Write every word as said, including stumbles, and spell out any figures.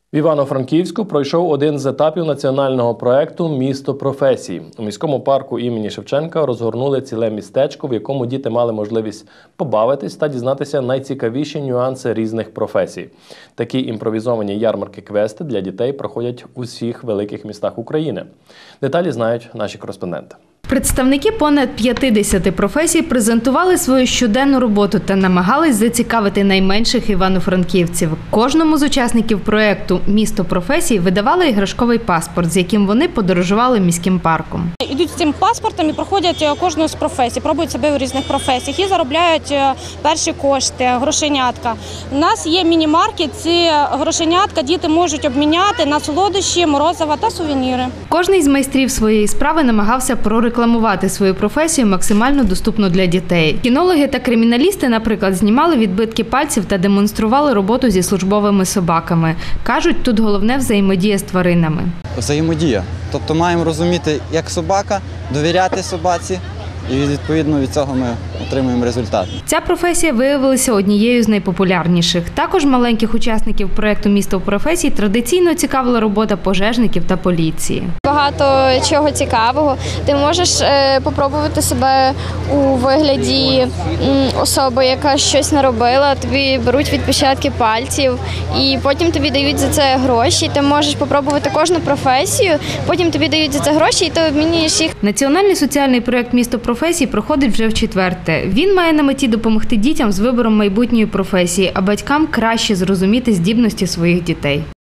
В Івано-Франківську пройшов один з етапів національного проєкту «Місто професій». У міському парку імені Шевченка розгорнули ціле містечко, в якому діти мали можливість побавитись та дізнатися найцікавіші нюанси різних професій. Такі імпровізовані ярмарки-квести для дітей проходять у всіх великих містах України. Деталі знають наші кореспонденти. Представники понад п'ятдесят професій презентували свою щоденну роботу та намагались зацікавити найменших івано-франківців. Кожному з учасників проєкту «Місто професій» видавали іграшковий паспорт, з яким вони подорожували міським парком. Йдуть з цим паспортом і проходять кожну з професій, пробують себе у різних професіях і заробляють перші кошти, грошенятка. У нас є міні-маркет, ці грошенятка діти можуть обміняти на солодощі, морозива та сувеніри. Кожний з майстрів своєї справи намагався прорекламувати свою професію максимально доступно для дітей. Кінологи та криміналісти, наприклад, знімали відбитки пальців та демонстрували роботу зі службовими собаками. Кажуть, тут головне взаємодія з тваринами. Взаємодія. Тобто маємо розуміти, як собака, довіряти собаці, і відповідно від цього ми отримуємо результат. Ця професія виявилася однією з найпопулярніших. Також маленьких учасників проєкту «Місто професій» традиційно цікавила робота пожежників та поліції. Багато чого цікавого. Ти можеш е, попробувати себе у вигляді м, особи, яка щось наробила, тобі беруть відпечатки пальців і потім тобі дають за це гроші. Ти можеш попробувати кожну професію, потім тобі дають за це гроші і ти обмінюєш їх. Національний соціальний проєкт «Місто професій» проходить вже вчетверте. Він має на меті допомогти дітям з вибором майбутньої професії, а батькам краще зрозуміти здібності своїх дітей.